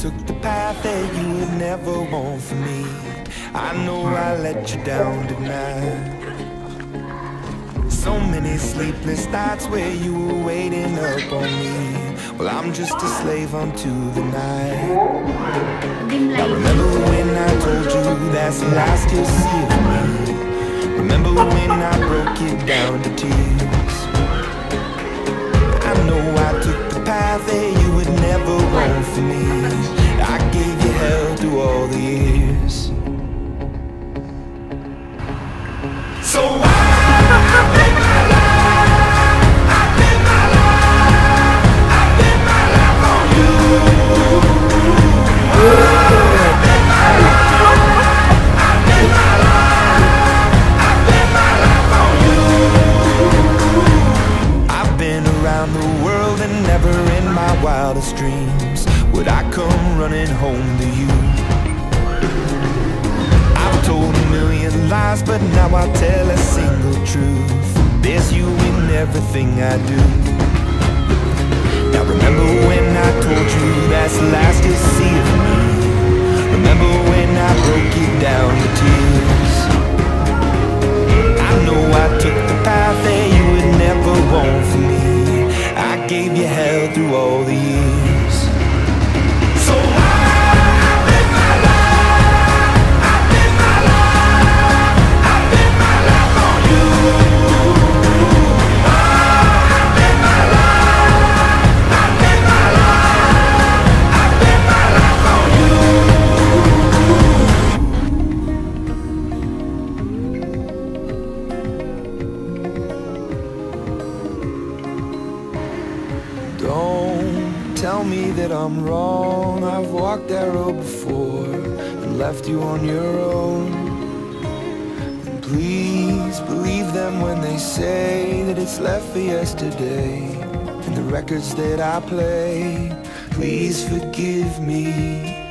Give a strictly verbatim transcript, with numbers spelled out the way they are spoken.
took the path that you would never want for me. I know I let you down tonight. So many sleepless nights where you were waiting up on me. Well, I'm just a slave unto the night. I remember when I told you that's the last you'll see of me. Remember when I broke it down to tears. I know I took the path that you would never want for me. I gave you hell through all the years. So why I live my life, I live my life, I live my life on you. I live my life, I live my life, I live my life on you. I've been around the world and never in my wildest dreams would I come running home to you. I've told a million lies, but now I tell a single truth. There's you in everything I do. Now remember when I told you that's the last you'll see of me. Remember when I broke it down to tears. I know I took the path that you would never want for me. I gave you hell through all the years. So I live my life, I live my life, I live my life on you. I live my life, I live my life, I live my life on you. Don't tell me that I'm wrong. I've walked that road before and left you on your own. And please believe them when they say that it's left for yesterday. And the records that I play, please forgive me.